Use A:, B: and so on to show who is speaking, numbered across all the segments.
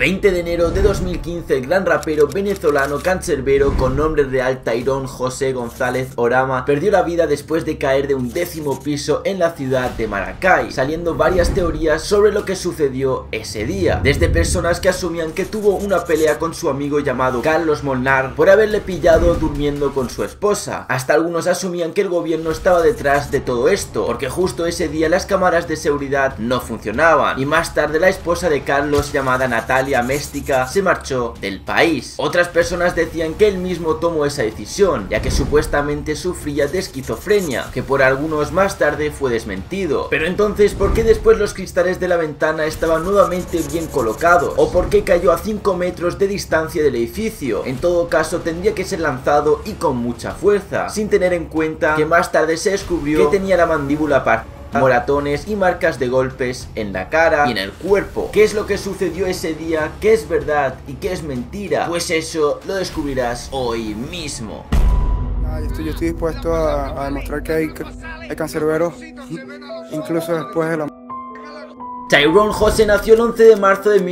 A: 20 de enero de 2015, el gran rapero venezolano cancerbero con nombre real Tyrone José González Orama perdió la vida después de caer de un 10º piso en la ciudad de Maracay, saliendo varias teorías sobre lo que sucedió ese día, desde personas que asumían que tuvo una pelea con su amigo llamado Carlos Molnar por haberle pillado durmiendo con su esposa, hasta algunos asumían que el gobierno estaba detrás de todo esto, porque justo ese día las cámaras de seguridad no funcionaban, y más tarde la esposa de Carlos, llamada Natalia Méstica, se marchó del país. Otras personas decían que él mismo tomó esa decisión, ya que supuestamente sufría de esquizofrenia, que por algunos más tarde fue desmentido. Pero entonces, ¿por qué después los cristales de la ventana estaban nuevamente bien colocados? ¿O por qué cayó a 5 metros de distancia del edificio? En todo caso, tendría que ser lanzado y con mucha fuerza, sin tener en cuenta que más tarde se descubrió que tenía la mandíbula partida, moratones y marcas de golpes en la cara y en el cuerpo. ¿Qué es lo que sucedió ese día? ¿Qué es verdad y qué es mentira? Pues eso lo descubrirás hoy mismo.
B: Yo estoy dispuesto a demostrar que hay cancerberos incluso después de la...
A: Tyrone José nació el 11 de marzo de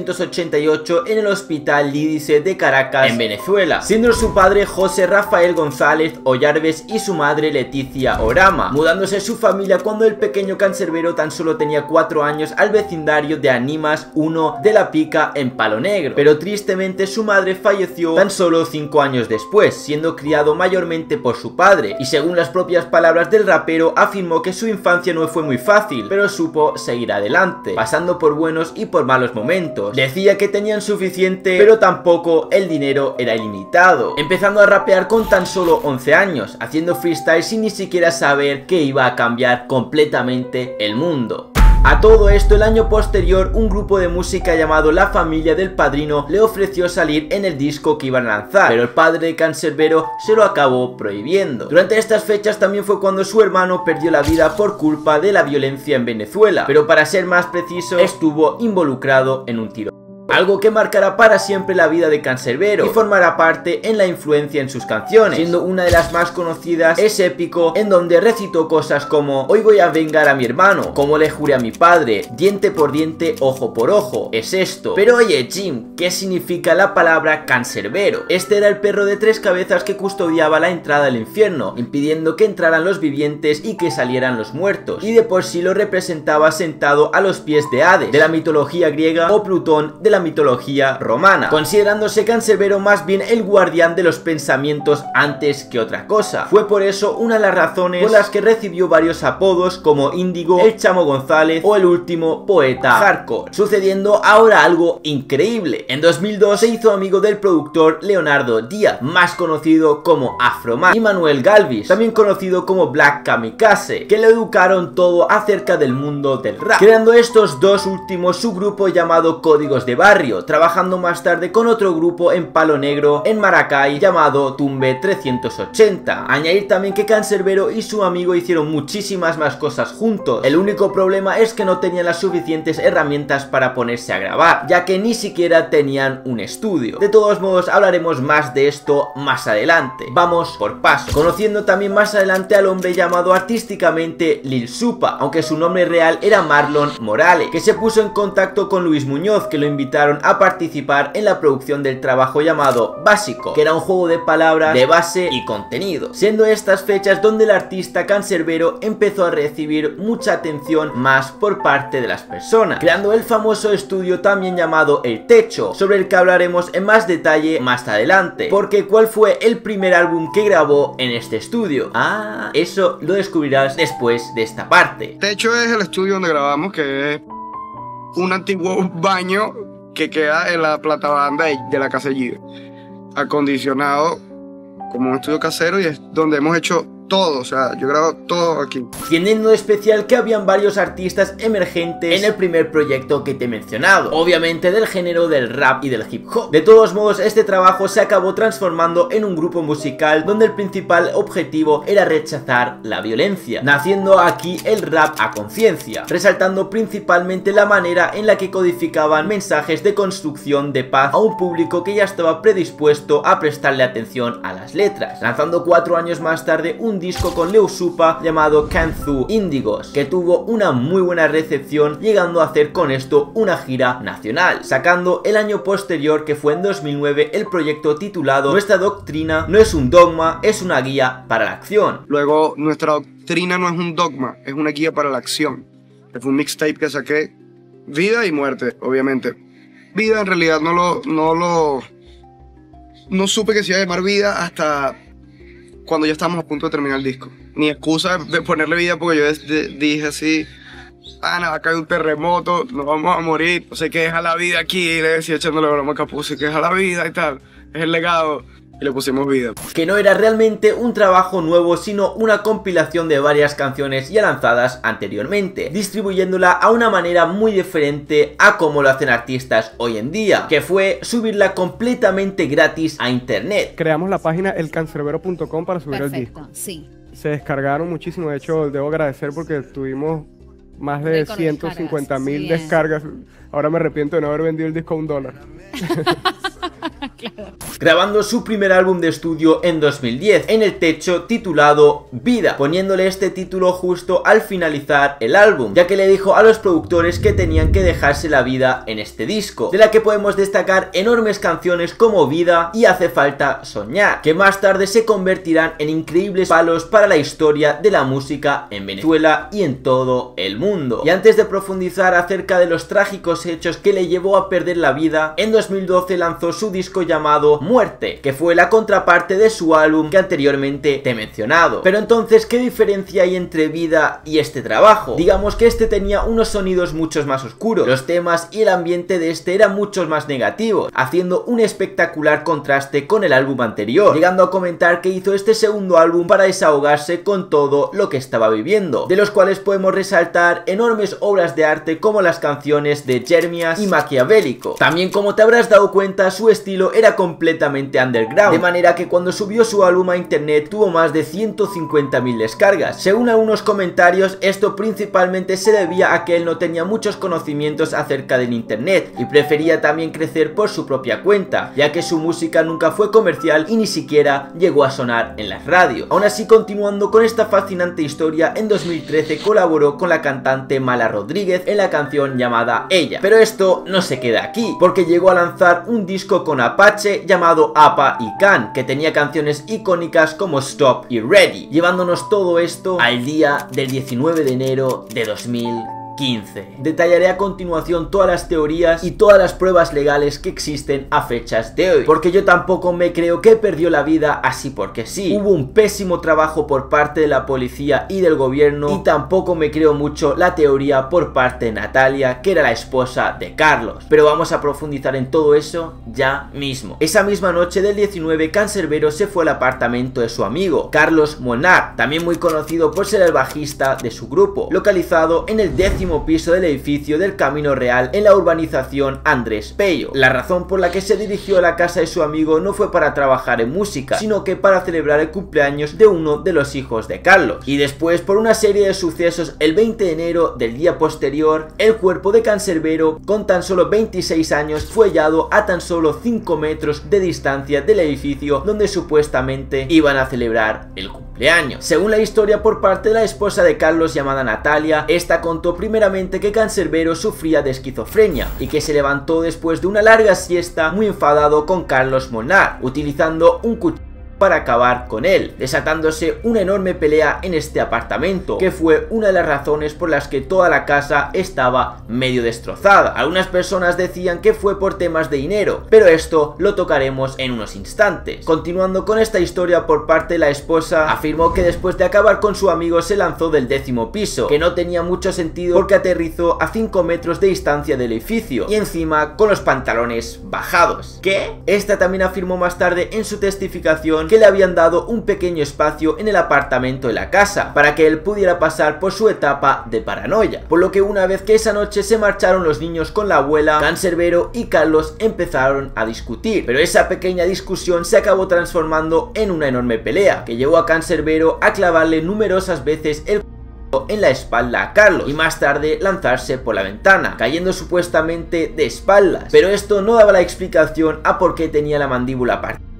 A: 1988 en el Hospital Lídice de Caracas, en Venezuela, siendo su padre José Rafael González Ollarves y su madre Leticia Orama, mudándose su familia cuando el pequeño cancerbero tan solo tenía 4 años al vecindario de Animas 1 de La Pica en Palo Negro, pero tristemente su madre falleció tan solo 5 años después, siendo criado mayormente por su padre, y según las propias palabras del rapero, afirmó que su infancia no fue muy fácil, pero supo seguir adelante, pasando por buenos y por malos momentos. Decía que tenían suficiente, pero tampoco el dinero era ilimitado, empezando a rapear con tan solo 11 años, haciendo freestyle sin ni siquiera saber que iba a cambiar completamente el mundo. A todo esto, el año posterior, un grupo de música llamado La Familia del Padrino le ofreció salir en el disco que iban a lanzar, pero el padre de cancerbero se lo acabó prohibiendo. Durante estas fechas también fue cuando su hermano perdió la vida por culpa de la violencia en Venezuela, pero para ser más preciso, estuvo involucrado en un tiroteo, algo que marcará para siempre la vida de cancerbero y formará parte en la influencia en sus canciones, siendo una de las más conocidas Es Épico, en donde recitó cosas como: hoy voy a vengar a mi hermano, como le juré a mi padre, diente por diente, ojo por ojo, es esto. Pero oye Jim, ¿qué significa la palabra cancerbero? Este era el perro de 3 cabezas que custodiaba la entrada al infierno, impidiendo que entraran los vivientes y que salieran los muertos, y de por sí lo representaba sentado a los pies de Hades, de la mitología griega, o Plutón, de la mitología romana, considerándose cancerbero más bien el guardián de los pensamientos antes que otra cosa. Fue por eso una de las razones por las que recibió varios apodos como Índigo, el Chamo González o el último Poeta Hardcore, sucediendo ahora algo increíble. En 2002 se hizo amigo del productor Leonardo Díaz, más conocido como Afroman, y Manuel Galvis, también conocido como Black Kamikaze, que le educaron todo acerca del mundo del rap, creando estos dos últimos su grupo llamado Códigos de Barrio, trabajando más tarde con otro grupo en Palo Negro en Maracay llamado Tumbe 380. Añadir también que cancerbero y su amigo hicieron muchísimas más cosas juntos. El único problema es que no tenían las suficientes herramientas para ponerse a grabar, ya que ni siquiera tenían un estudio. De todos modos, hablaremos más de esto más adelante. Vamos por paso, conociendo también más adelante al hombre llamado artísticamente Lil Supa, aunque su nombre real era Marlon Morales, que se puso en contacto con Luis Muñoz, que lo invitaron a participar en la producción del trabajo llamado Básico, que era un juego de palabras de base y contenido, siendo estas fechas donde el artista cancerbero empezó a recibir mucha atención más por parte de las personas, creando el famoso estudio también llamado El Techo, sobre el que hablaremos en más detalle más adelante, porque ¿cuál fue el primer álbum que grabó en este estudio? Eso lo descubrirás después de esta parte.
B: Techo es el estudio donde grabamos, que es un antiguo baño que queda en la platabanda de la casa G, acondicionado como un estudio casero, y es donde hemos hecho todo, o sea, yo grabo todo aquí.
A: Siendo de especial que habían varios artistas emergentes en el primer proyecto que te he mencionado, obviamente del género del rap y del hip hop. De todos modos, este trabajo se acabó transformando en un grupo musical donde el principal objetivo era rechazar la violencia, naciendo aquí el rap a conciencia, resaltando principalmente la manera en la que codificaban mensajes de construcción de paz a un público que ya estaba predispuesto a prestarle atención a las letras, lanzando 4 años más tarde un disco con Leo Supa llamado Kanzu Índigos, que tuvo una muy buena recepción, llegando a hacer con esto una gira nacional, sacando el año posterior, que fue en 2009, el proyecto titulado Nuestra Doctrina no es un dogma, es una guía para la acción.
B: Luego, Nuestra Doctrina no es un dogma, es una guía para la acción. Fue un mixtape que saqué, vida y muerte, obviamente. Vida en realidad no supe que se iba a llamar vida hasta cuando ya estábamos a punto de terminar el disco. Ni excusa de ponerle vida, porque yo dije así: Ana, va a caer un terremoto, nos vamos a morir, no sé qué, deja la vida aquí. Y le decía, echándole broma a Capuzzi, que deja la vida y tal, es el legado. Y le pusimos vida.
A: Que no era realmente un trabajo nuevo, sino una compilación de varias canciones ya lanzadas anteriormente, distribuyéndola a una manera muy diferente a como lo hacen artistas hoy en día, que fue subirla completamente gratis a internet.
C: Creamos la página elcancerbero.com para subir el disco.
D: Sí.
C: Se descargaron muchísimo, de hecho debo agradecer porque tuvimos más de 150.000 descargas. Ahora me arrepiento de no haber vendido el disco a $1.
D: Claro.
A: Grabando su primer álbum de estudio en 2010, en el techo, titulado Vida, poniéndole este título justo al finalizar el álbum, ya que le dijo a los productores que tenían que dejarse la vida en este disco, de la que podemos destacar enormes canciones como Vida y Hace Falta Soñar, que más tarde se convertirán en increíbles palos para la historia de la música en Venezuela y en todo el mundo. Y antes de profundizar acerca de los trágicos hechos que le llevó a perder la vida, en 2012 lanzó su disco llamado Muerte, que fue la contraparte de su álbum que anteriormente te he mencionado. Pero entonces, ¿qué diferencia hay entre Vida y este trabajo? Digamos que este tenía unos sonidos mucho más oscuros, los temas y el ambiente de este eran muchos más negativos, haciendo un espectacular contraste con el álbum anterior, llegando a comentar que hizo este segundo álbum para desahogarse con todo lo que estaba viviendo, de los cuales podemos resaltar enormes obras de arte como las canciones de Jeremias y Maquiavélico. También, como te habrás dado cuenta, su estilo era completamente underground, de manera que cuando subió su álbum a internet tuvo más de 150.000 descargas. Según algunos comentarios, esto principalmente se debía a que él no tenía muchos conocimientos acerca del internet y prefería también crecer por su propia cuenta, ya que su música nunca fue comercial y ni siquiera llegó a sonar en las radios. Aún así, continuando con esta fascinante historia, en 2013 colaboró con la cantante Mala Rodríguez en la canción llamada Ella. Pero esto no se queda aquí, porque llegó a lanzar un disco con Apache llamado Apa y Can, que tenía canciones icónicas como Stop y Ready, llevándonos todo esto al día del 19 de enero de 2015. Detallaré a continuación todas las teorías y todas las pruebas legales que existen a fechas de hoy, porque yo tampoco me creo que perdió la vida así porque sí. Hubo un pésimo trabajo por parte de la policía y del gobierno, y tampoco me creo mucho la teoría por parte de Natalia, que era la esposa de Carlos, pero vamos a profundizar en todo eso ya mismo. Esa misma noche del 19, Canserbero se fue al apartamento de su amigo Carlos Molnar, también muy conocido por ser el bajista de su grupo, localizado en el 10º piso del edificio del Camino Real en la urbanización Andrés Pello. La razón por la que se dirigió a la casa de su amigo no fue para trabajar en música, sino que para celebrar el cumpleaños de uno de los hijos de Carlos. Y después, por una serie de sucesos, el 20 de enero del día posterior, el cuerpo de Canserbero, con tan solo 26 años, fue hallado a tan solo 5 metros de distancia del edificio donde supuestamente iban a celebrar el cumpleaños. Según la historia por parte de la esposa de Carlos, llamada Natalia, esta contó primeramente que Canserbero sufría de esquizofrenia y que se levantó después de una larga siesta muy enfadado con Carlos Molnar, utilizando un cuchillo para acabar con él, desatándose una enorme pelea en este apartamento, que fue una de las razones por las que toda la casa estaba medio destrozada. Algunas personas decían que fue por temas de dinero, pero esto lo tocaremos en unos instantes. Continuando con esta historia por parte de la esposa, afirmó que después de acabar con su amigo se lanzó del 10º piso, que no tenía mucho sentido porque aterrizó a 5 metros de distancia del edificio y encima con los pantalones bajados. ¿Qué? Esta también afirmó más tarde en su testificación que le habían dado un pequeño espacio en el apartamento de la casa para que él pudiera pasar por su etapa de paranoia, por lo que una vez que esa noche se marcharon los niños con la abuela, Canserbero y Carlos empezaron a discutir, pero esa pequeña discusión se acabó transformando en una enorme pelea que llevó a Canserbero a clavarle numerosas veces el en la espalda a Carlos y más tarde lanzarse por la ventana, cayendo supuestamente de espaldas, pero esto no daba la explicación a por qué tenía la mandíbula partida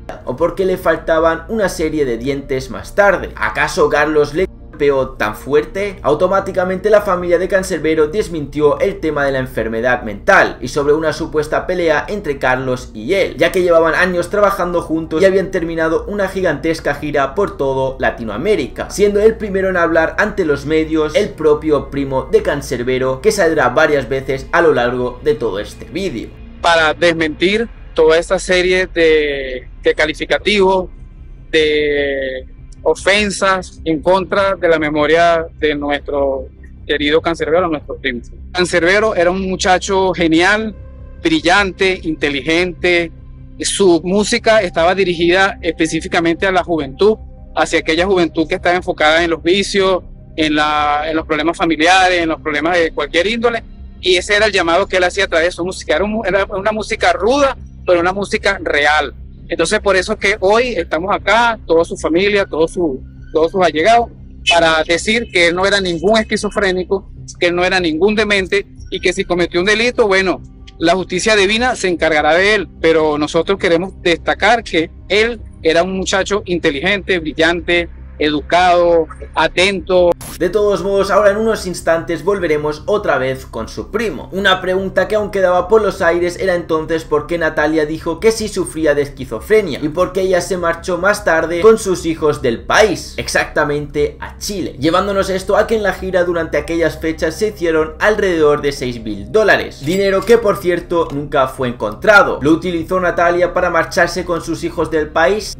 A: o porque le faltaban una serie de dientes más tarde. ¿Acaso Carlos le golpeó tan fuerte? Automáticamente la familia de Canserbero desmintió el tema de la enfermedad mental y sobre una supuesta pelea entre Carlos y él, ya que llevaban años trabajando juntos y habían terminado una gigantesca gira por todo Latinoamérica, siendo el primero en hablar ante los medios el propio primo de Canserbero, que saldrá varias veces a lo largo de todo este vídeo.
D: Para desmentir toda esta serie de calificativos, de ofensas en contra de la memoria de nuestro querido Canserbero, nuestro primo. Canserbero era un muchacho genial, brillante, inteligente. Su música estaba dirigida específicamente a la juventud, hacia aquella juventud que estaba enfocada en los vicios, en los problemas familiares, en los problemas de cualquier índole, y ese era el llamado que él hacía a través de su música. Era una música ruda, pero una música real. Entonces, por eso que hoy estamos acá, toda su familia, todos sus allegados, para decir que él no era ningún esquizofrénico, que él no era ningún demente, y que si cometió un delito, bueno, la justicia divina se encargará de él, pero nosotros queremos destacar que él era un muchacho inteligente, brillante, educado, atento.
A: De todos modos, ahora en unos instantes volveremos otra vez con su primo. Una pregunta que aún quedaba por los aires era entonces por qué Natalia dijo que sí sufría de esquizofrenia y por qué ella se marchó más tarde con sus hijos del país, exactamente a Chile, llevándonos esto a que en la gira durante aquellas fechas se hicieron alrededor de $6.000, dinero que por cierto nunca fue encontrado. ¿Lo utilizó Natalia para marcharse con sus hijos del país?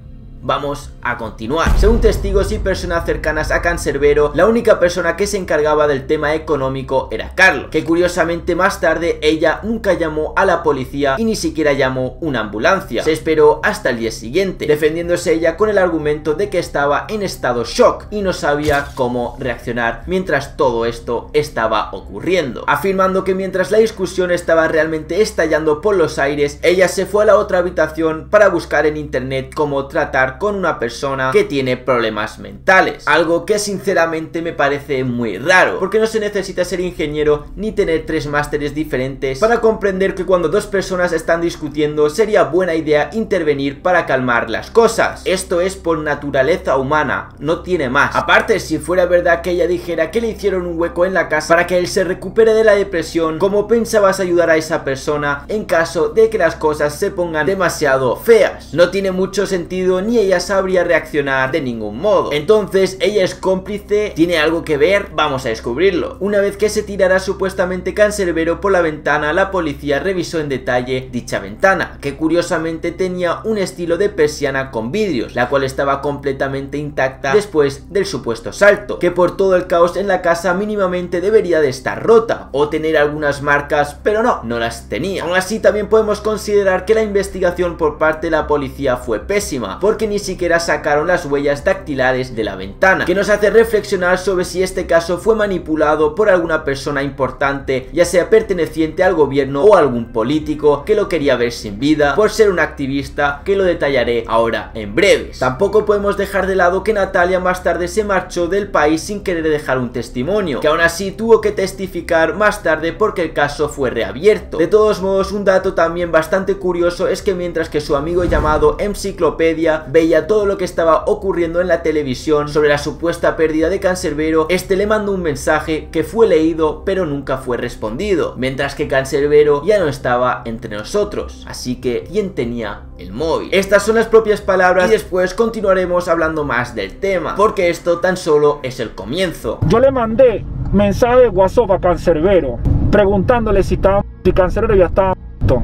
A: Vamos a continuar. Según testigos y personas cercanas a Canserbero, la única persona que se encargaba del tema económico era Carlos, que curiosamente más tarde ella nunca llamó a la policía y ni siquiera llamó una ambulancia. Se esperó hasta el día siguiente, defendiéndose ella con el argumento de que estaba en estado shock y no sabía cómo reaccionar mientras todo esto estaba ocurriendo, afirmando que mientras la discusión estaba realmente estallando por los aires, ella se fue a la otra habitación para buscar en internet cómo tratar con una persona que tiene problemas mentales, algo que sinceramente me parece muy raro, porque no se necesita ser ingeniero ni tener 3 másteres diferentes para comprender que cuando dos personas están discutiendo sería buena idea intervenir para calmar las cosas. Esto es por naturaleza humana, no tiene más. Aparte, si fuera verdad que ella dijera que le hicieron un hueco en la casa para que él se recupere de la depresión, ¿cómo pensabas ayudar a esa persona en caso de que las cosas se pongan demasiado feas? No tiene mucho sentido, ni ella sabría reaccionar de ningún modo. Entonces, ella es cómplice, ¿tiene algo que ver? Vamos a descubrirlo. Una vez que se tirara supuestamente Canserbero por la ventana, la policía revisó en detalle dicha ventana, que curiosamente tenía un estilo de persiana con vidrios, la cual estaba completamente intacta después del supuesto salto, que por todo el caos en la casa mínimamente debería de estar rota o tener algunas marcas, pero no las tenía. Aún así, también podemos considerar que la investigación por parte de la policía fue pésima, porque ni siquiera sacaron las huellas dactilares de la ventana, que nos hace reflexionar sobre si este caso fue manipulado por alguna persona importante, ya sea perteneciente al gobierno o algún político que lo quería ver sin vida por ser un activista, que lo detallaré ahora en breves. Tampoco podemos dejar de lado que Natalia más tarde se marchó del país sin querer dejar un testimonio, que aún así tuvo que testificar más tarde porque el caso fue reabierto. De todos modos, un dato también bastante curioso es que mientras que su amigo llamado Enciclopedia veía todo lo que estaba ocurriendo en la televisión sobre la supuesta pérdida de Canserbero, este le mandó un mensaje que fue leído pero nunca fue respondido, mientras que Canserbero ya no estaba entre nosotros. Así que, ¿quién tenía el móvil? Estas son las propias palabras y después continuaremos hablando más del tema, porque esto tan solo es el comienzo.
E: Yo le mandé mensaje de WhatsApp a Canserbero preguntándole si Canserbero ya estaba muerto.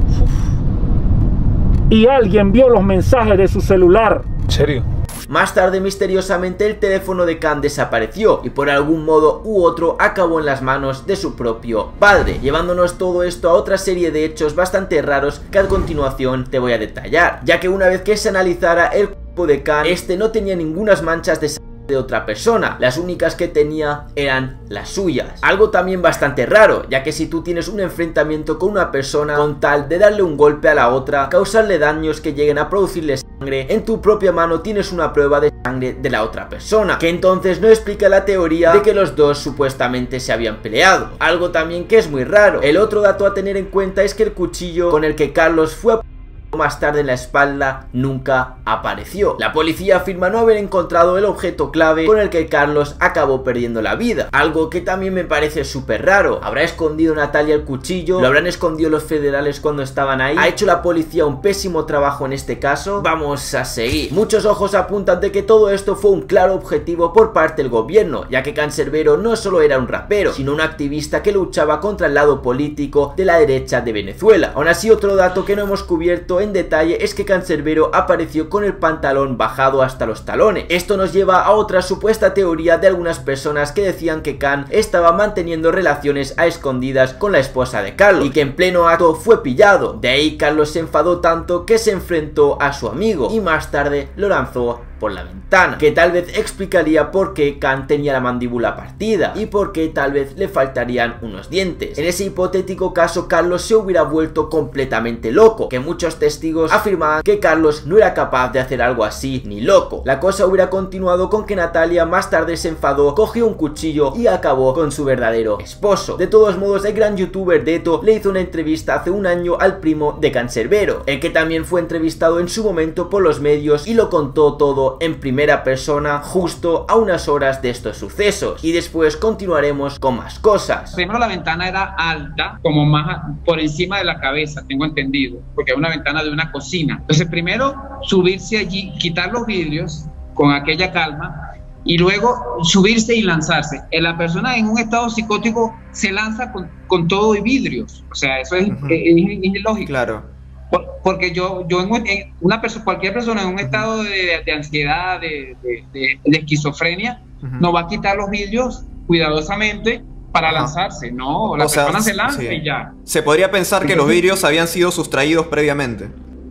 E: Y alguien vio los mensajes de su celular.
F: ¿En serio?
A: Más tarde, misteriosamente, el teléfono de Can desapareció y por algún modo u otro acabó en las manos de su propio padre, llevándonos todo esto a otra serie de hechos bastante raros que a continuación te voy a detallar, ya que una vez que se analizara el cuerpo de Can, este no tenía ninguna manchas de sangre de otra persona, las únicas que tenía eran las suyas. Algo también bastante raro, ya que si tú tienes un enfrentamiento con una persona con tal de darle un golpe a la otra, causarle daños que lleguen a producirle sangre, en tu propia mano tienes una prueba de sangre de la otra persona, que entonces no explica la teoría de que los dos supuestamente se habían peleado. Algo también que es muy raro. El otro dato a tener en cuenta es que el cuchillo con el que Carlos fue más tarde en la espalda nunca apareció. La policía afirma no haber encontrado el objeto clave con el que Carlos acabó perdiendo la vida, algo que también me parece súper raro. ¿Habrá escondido Natalia el cuchillo? ¿Lo habrán escondido los federales cuando estaban ahí? ¿Ha hecho la policía un pésimo trabajo en este caso? Vamos a seguir. Muchos ojos apuntan de que todo esto fue un claro objetivo por parte del gobierno, ya que Canserbero no solo era un rapero, sino un activista que luchaba contra el lado político de la derecha de Venezuela. Aún así, otro dato que no hemos cubierto en detalle es que Canserbero apareció con el pantalón bajado hasta los talones. Esto nos lleva a otra supuesta teoría de algunas personas que decían que Can estaba manteniendo relaciones a escondidas con la esposa de Carlos y que en pleno acto fue pillado. De ahí Carlos se enfadó tanto que se enfrentó a su amigo y más tarde lo lanzó por la ventana, que tal vez explicaría por qué Can tenía la mandíbula partida y por qué tal vez le faltarían unos dientes. En ese hipotético caso, Carlos se hubiera vuelto completamente loco, que muchos testigos afirmaban que Carlos no era capaz de hacer algo así ni loco. La cosa hubiera continuado con que Natalia más tarde se enfadó, cogió un cuchillo y acabó con su verdadero esposo. De todos modos, el gran youtuber Deto le hizo una entrevista hace un año al primo de Canserbero, el que también fue entrevistado en su momento por los medios y lo contó todo en primera persona justo a unas horas de estos sucesos, y después continuaremos con más cosas.
D: Primero, la ventana era alta, como más por encima de la cabeza, tengo entendido, porque es una ventana de una cocina. Entonces primero subirse allí, quitar los vidrios con aquella calma y luego subirse y lanzarse. La persona en un estado psicótico se lanza con todo y vidrios, o sea, eso es ilógico. Claro. Porque cualquier persona en un estado de ansiedad, de esquizofrenia, no va a quitar los vidrios cuidadosamente para lanzarse. No, la persona se lanza y ya.
F: Se podría pensar que los vidrios habían sido sustraídos previamente.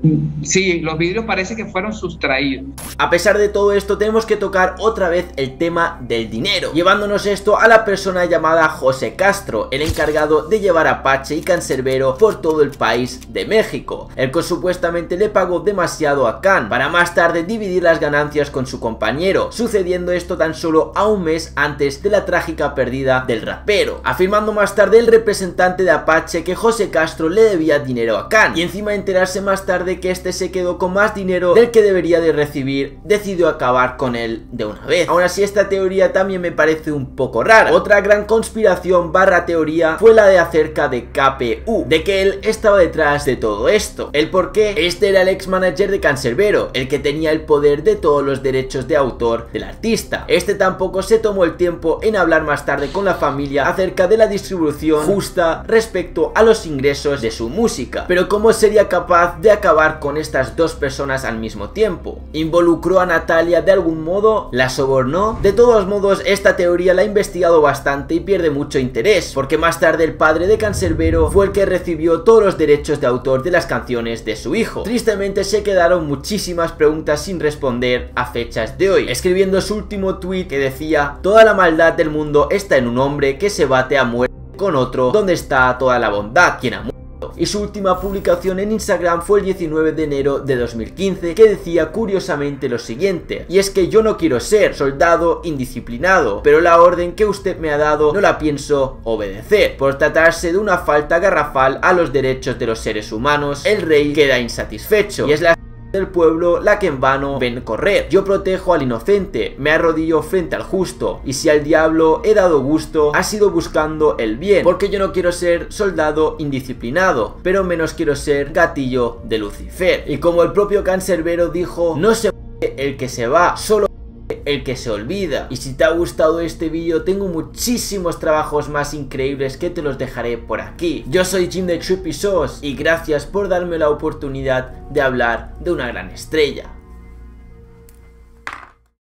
D: Sí, los vidrios parece que fueron sustraídos.
A: A pesar de todo esto, tenemos que tocar otra vez el tema del dinero, llevándonos esto a la persona llamada José Castro, el encargado de llevar a Apache y Canserbero por todo el país de México, el que supuestamente le pagó demasiado a Can para más tarde dividir las ganancias con su compañero, sucediendo esto tan solo a un mes antes de la trágica pérdida del rapero, afirmando más tarde el representante de Apache que José Castro le debía dinero a Can, y encima de enterarse más tarde que este se quedó con más dinero del que debería de recibir, decidió acabar con él de una vez. Aún así, esta teoría también me parece un poco rara. Otra gran conspiración barra teoría fue la de acerca de KPU, de que él estaba detrás de todo esto. ¿El por qué? Este era el ex manager de Canserbero, el que tenía el poder de todos los derechos de autor del artista. Este tampoco se tomó el tiempo en hablar más tarde con la familia acerca de la distribución justa respecto a los ingresos de su música. Pero ¿cómo sería capaz de acabar con estas dos personas al mismo tiempo? ¿Involucró a Natalia de algún modo? ¿La sobornó? De todos modos, esta teoría la he investigado bastante y pierde mucho interés, porque más tarde el padre de Canserbero fue el que recibió todos los derechos de autor de las canciones de su hijo. Tristemente se quedaron muchísimas preguntas sin responder a fechas de hoy, escribiendo su último tweet que decía: toda la maldad del mundo está en un hombre que se bate a muerte con otro. ¿Dónde está toda la bondad? ¿Quién ha muerto? Y su última publicación en Instagram fue el 19 de enero de 2015, que decía curiosamente lo siguiente: y es que yo no quiero ser soldado indisciplinado, pero la orden que usted me ha dado no la pienso obedecer. Por tratarse de una falta garrafal a los derechos de los seres humanos, el rey queda insatisfecho, y es la del pueblo la que en vano ven correr. Yo protejo al inocente, me arrodillo frente al justo, y si al diablo he dado gusto, ha sido buscando el bien, porque yo no quiero ser soldado indisciplinado, pero menos quiero ser gatillo de Lucifer. Y como el propio Canserbero dijo, no se muere el que se va, solo el que se olvida. Y si te ha gustado este vídeo, tengo muchísimos trabajos más increíbles que te los dejaré por aquí. Yo soy Jim de Trippy Sauce y gracias por darme la oportunidad de hablar de una gran estrella.